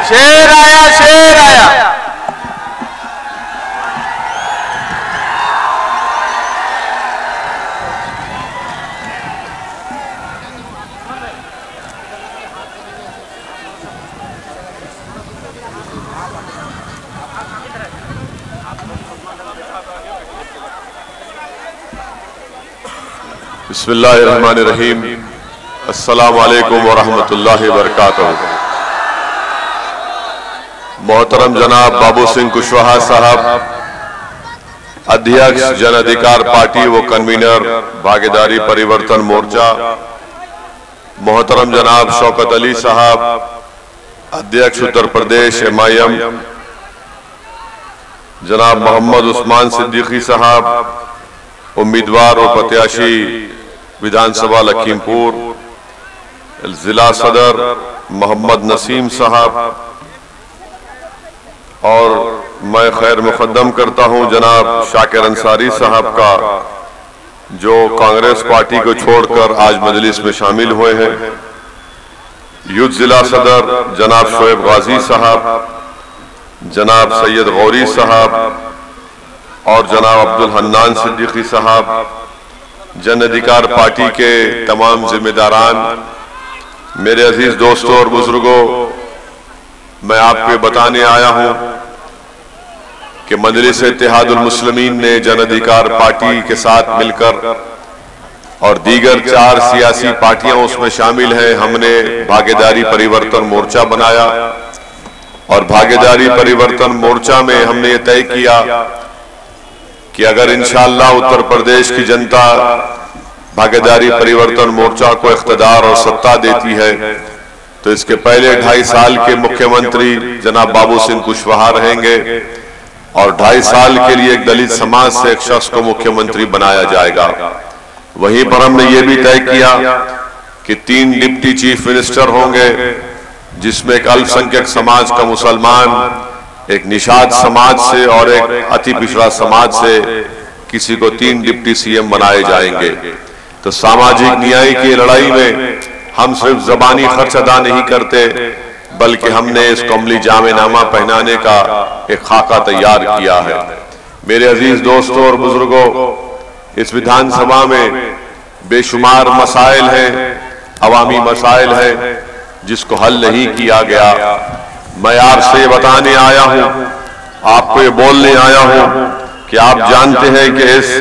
शेर आया, शेर आया। बिस्मिल्लाहिर्रहमानिर्रहीम। अस्सलामु अलैकुम वरहमतुल्लाहि वबरकातुहू। मोहतरम जनाब बाबू सिंह कुशवाहा साहब, अध्यक्ष जन अधिकार पार्टी व कन्वीनर भागीदारी परिवर्तन मोर्चा, मोहतरम जनाब शौकत अली साहब, अध्यक्ष उत्तर प्रदेश MIM, जनाब मोहम्मद उस्मान सिद्दीकी साहब, उम्मीदवार और प्रत्याशी विधानसभा लखीमपुर, जिला सदर मोहम्मद नसीम साहब, और मैं खैर मुकद्दम करता हूं जनाब शाकिर अंसारी साहब का, जो कांग्रेस पार्टी को छोड़कर आज मजलिस में शामिल हुए हैं। युद्ध जिला सदर जनाब शोएब गाजी साहब, जनाब सैयद गौरी साहब और जनाब अब्दुल हन्नान सिद्दीकी साहब, जन अधिकार पार्टी के तमाम जिम्मेदारान, मेरे अजीज दोस्तों और बुजुर्गों, मैं आपको बताने आया हूं कि मजलिस इत्तेहादुल मुस्लिमीन ने जन अधिकार पार्टी के साथ मिलकर और दीगर 4 सियासी पार्टियां उसमें शामिल हैं, हमने भागीदारी परिवर्तन मोर्चा बनाया और भागीदारी परिवर्तन मोर्चा में हमने ये तय किया कि अगर इंशाअल्लाह उत्तर प्रदेश की जनता भागीदारी परिवर्तन मोर्चा को इख्तिदार और सत्ता देती है तो इसके पहले 2.5 साल के मुख्यमंत्री जनाब बाबू सिंह कुशवाहा रहेंगे और 2.5 साल के लिए एक दलित समाज से एक शख्स को मुख्यमंत्री बनाया जाएगा। वहीं पर हमने ये भी तय किया कि 3 डिप्टी चीफ मिनिस्टर होंगे, जिसमें एक अल्पसंख्यक समाज का मुसलमान, एक निषाद समाज से और एक अति पिछड़ा समाज से किसी को 3 डिप्टी CM बनाए जाएंगे। तो सामाजिक न्याय की लड़ाई में हम सिर्फ जबानी खर्च अदा नहीं करते, बल्कि हमने इसको अमली जामेनामा पहनाने का एक खाका तैयार किया है। मेरे अजीज दोस्तों और बुजुर्गों, इस विधानसभा में बेशुमार मसाइल हैं, अवामी मसाइल हैं जिसको हल नहीं किया गया। मैं आपसे बताने आया हूं, आपको ये बोलने आया हूं कि आप जानते हैं कि इस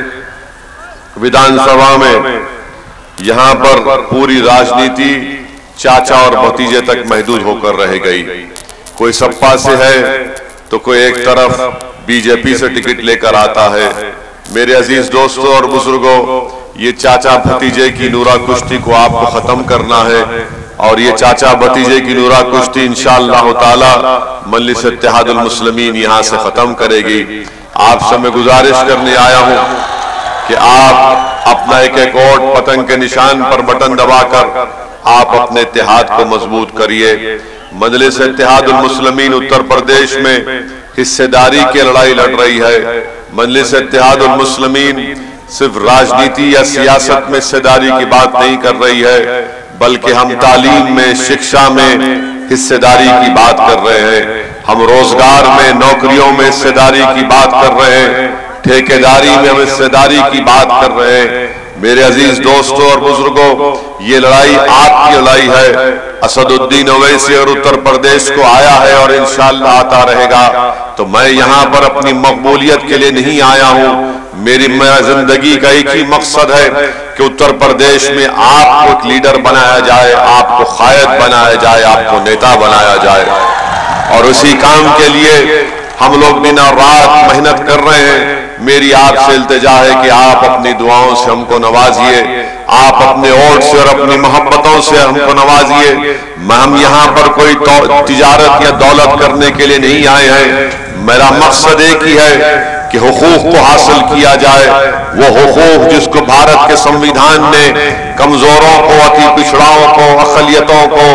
विधानसभा में यहां पर पूरी राजनीति चाचा और भतीजे तक महदूद होकर रह गई। कोई सपा से है तो कोई एक तरफ बीजेपी से टिकट लेकर आता है। मेरे अजीज दोस्तों और बुजुर्गों, ये चाचा भतीजे की नूरा कुश्ती को आपको खत्म करना है और ये चाचा भतीजे की नूरा कुश्ती इंशाअल्लाह ताला मजलिस इत्तेहादुल मुस्लिमीन यहां से खत्म करेगी। आपसे मैं गुजारिश करने आया हूं कि आप अपना एक वोट पतंग के निशान पर बटन दबाकर आप अपने इत्तेहाद को मजबूत करिए। मजलिस इत्तेहादुल मुस्लिमीन उत्तर प्रदेश में हिस्सेदारी की लड़ाई लड़ रही है। मजलिस इत्तेहादुल मुस्लिमीन सिर्फ राजनीति या सियासत में हिस्सेदारी की बात नहीं कर रही है, बल्कि हम तालीम में, शिक्षा में हिस्सेदारी की बात कर रहे हैं। हम रोजगार में, नौकरियों में हिस्सेदारी की बात कर रहे हैं, ठेकेदारी में हम हिस्सेदारी की बात कर रहे हैं। मेरे अजीज दोस्तों और बुजुर्गों, ये लड़ाई आपकी लड़ाई है। असदुद्दीन ओवैसी और उत्तर प्रदेश को आया है और इंशाअल्लाह आता रहेगा। तो मैं यहाँ पर अपनी मकबूलियत के लिए नहीं आया हूँ। मेरी जिंदगी का एक ही मकसद है कि उत्तर प्रदेश में आपको एक लीडर बनाया जाए, आपको कायद बनाया जाए, आपको नेता बनाया जाए। और उसी काम के लिए हम लोग दिन और रात मेहनत कर रहे हैं। मेरी आपसे इल्तिजा है कि आप अपनी दुआओं से हमको नवाजिए, आप अपने वोट से और अपनी मोहब्बतों से हमको नवाजिए। हम यहाँ पर कोई तिजारत या दौलत करने के लिए नहीं आए हैं। मेरा मकसद एक ही है कि हुकूक को हासिल किया जाए, वो हुकूक जिसको भारत के संविधान ने कमजोरों को, अति पिछड़ाओं को, अकलियतों को,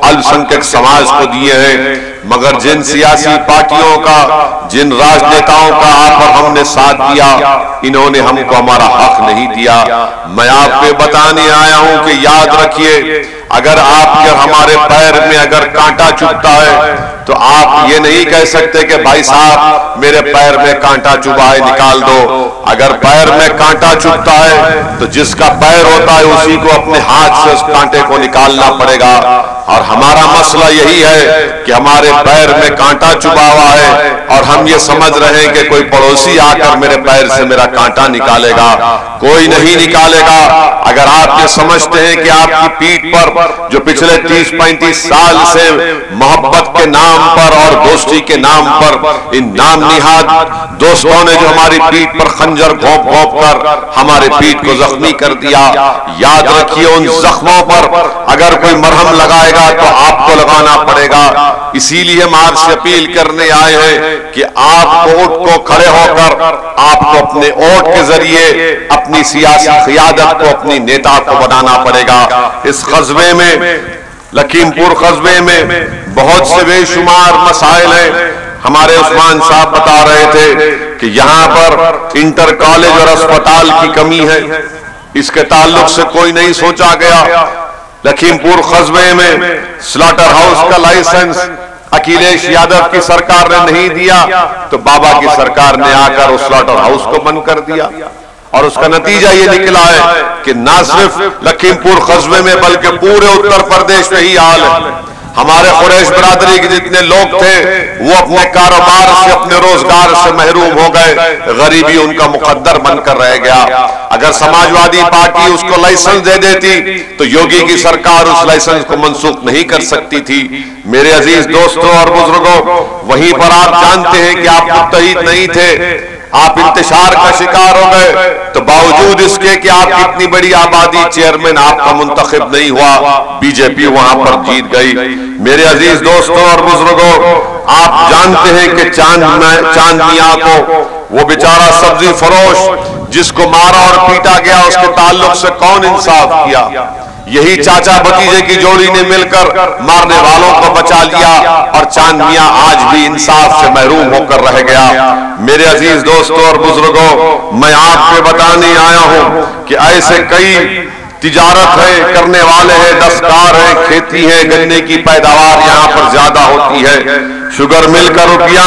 अल्पसंख्यक समाज को दिए हैं, मगर जिन सियासी पार्टियों का, जिन राजनेताओं का आप और हमने साथ दिया, इन्होंने हमको हमारा हक नहीं दिया। मैं आपको बताने आया हूं कि याद रखिए, अगर आपके हमारे पैर में अगर कांटा चुभता है तो आप ये नहीं कह सकते कि भाई साहब मेरे पैर में कांटा चुभा है, निकाल दो। अगर पैर में कांटा चुभता है तो जिसका पैर होता है उसी को अपने हाथ से उस कांटे को निकालना पड़ेगा। और हमारा मसला यही है कि हमारे पैर में कांटा चुभा हुआ है और हम ये समझ रहे हैं कि कोई पड़ोसी आकर मेरे पैर से मेरा कांटा निकालेगा। कोई नहीं निकालेगा। अगर आप ये समझते हैं कि आपकी पीठ पर जो पिछले 30-35 साल से मोहब्बत के नाम पर और दोस्ती के नाम पर इन नाम निहाद दोस्तों ने जो हमारी पीठ पर खंजर घोंप घोंप कर हमारे पीठ को जख्मी कर दिया, याद रखिए उन जख्मों पर अगर कोई मरहम लगाएगा तो आपको लगाना पड़ेगा। इसीलिए हम आपसे अपील करने आए हैं कि आप वोट को खड़े होकर आपको अपने वोट के जरिए अपनी सियासी क़ियादत को, अपनी नेता को बनाना पड़ेगा। इस कस्बे में, लखीमपुर कस्बे में बहुत से बेशुमार मसाइल हैं। हमारे उस्मान साहब बता रहे थे कि यहाँ पर इंटर कॉलेज और अस्पताल की कमी है। इसके ताल्लुक से कोई नहीं सोचा गया। लखीमपुर कस्बे में स्लॉटर हाउस का लाइसेंस अखिलेश यादव की सरकार ने नहीं दिया तो बाबा की सरकार ने आकर उस स्लॉटर हाउस को बंद कर दिया। और उसका नतीजा ये निकला है कि ना सिर्फ लखीमपुर कस्बे में बल्कि पूरे उत्तर प्रदेश में ही हाल है। हमारे कुरैश बिरादरी के जितने लोग थे वो अपने कारोबार से, अपने रोजगार से महरूम हो गए। गरीबी उनका मुकद्दर बनकर रह गया। अगर समाजवादी पार्टी उसको लाइसेंस दे देती तो योगी की सरकार उस लाइसेंस को मनसूख नहीं कर सकती थी। मेरे अजीज दोस्तों और बुजुर्गों, वहीं पर आप जानते हैं कि आप मुत्तहिद नहीं थे, आप इंतशार का शिकार हो गए। तो बावजूद इसके कि आप इतनी बड़ी आबादी, चेयरमैन आपका मुंतखब नहीं हुआ, बीजेपी वहां पर जीत गई। मेरे अजीज दोस्तों और बुजुर्गों, आप जानते हैं कि चांद मियां को, वो बेचारा सब्जी फरोश जिसको मारा और पीटा गया, उसके ताल्लुक से कौन इंसाफ किया? यही चाचा भतीजे की जोड़ी ने मिलकर मारने वालों को बचा लिया और चांद मियां आज भी इंसाफ से महरूम होकर रह गया। मेरे अजीज दोस्तों और बुजुर्गों, मैं आपको बताने आया हूं कि ऐसे कई तिजारत है करने वाले हैं, दस्तकार है, खेती है, गन्ने की पैदावार यहाँ पर ज्यादा होती है। शुगर मिल का रुपया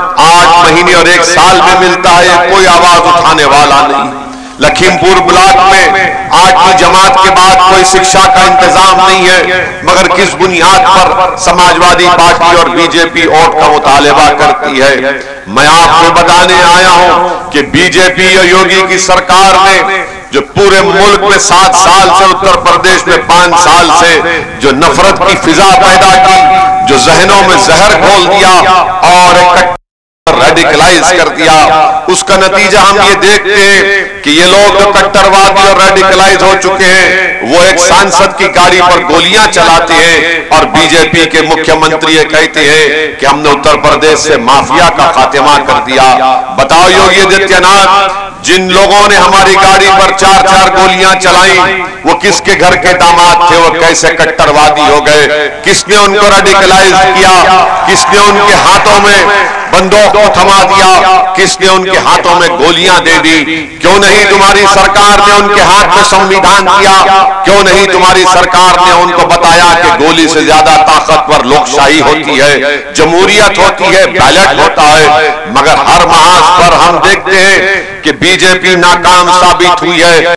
8 महीने और 1 साल में मिलता है, कोई आवाज उठाने वाला नहीं। लखीमपुर ब्लॉक में 8वीं जमात के बाद कोई शिक्षा का इंतजाम नहीं है, मगर किस बुनियाद पर समाजवादी पार्टी और बीजेपी वोट का मुतालबा करती है? मैं आपको बताने आया हूं कि बीजेपी और योगी की सरकार ने जो पूरे मुल्क में 7 साल से, उत्तर प्रदेश में 5 साल से जो नफरत की फिजा पैदा की, जो जहनों में जहर घोल दिया और रेडिकलाइज कर दिया, उसका नतीजा हम ये देखते हैं कि ये लोग जो कट्टरवादी और रेडिकलाइज हो चुके हैं वो एक सांसद की गाड़ी पर गोलियां चलाते हैं और बीजेपी के मुख्यमंत्री ये कहते हैं कि हमने उत्तर प्रदेश से माफिया का खात्मा कर दिया। बताओ योगी आदित्यनाथ, जिन लोगों ने हमारी गाड़ी पर 4-4 गोलियां चलाई वो किसके घर के दामाद थे? वो कैसे कट्टरवादी हो गए? किसने उनको रेडिकलाइज किया? किसने उनके हाथों में बंदूक को थमा दिया? किसने उनके हाथों में गोलियां दे दी? क्यों नहीं तुम्हारी सरकार ने उनके हाथ में संविधान दिया? क्यों नहीं तुम्हारी सरकार ने उनको बताया कि गोली से ज्यादा ताकतवर लोकशाही होती है, जमहूरियत होती है, बैलेट होता है? मगर हर महाज पर हम देखते हैं कि बीजेपी नाकाम साबित हुई है।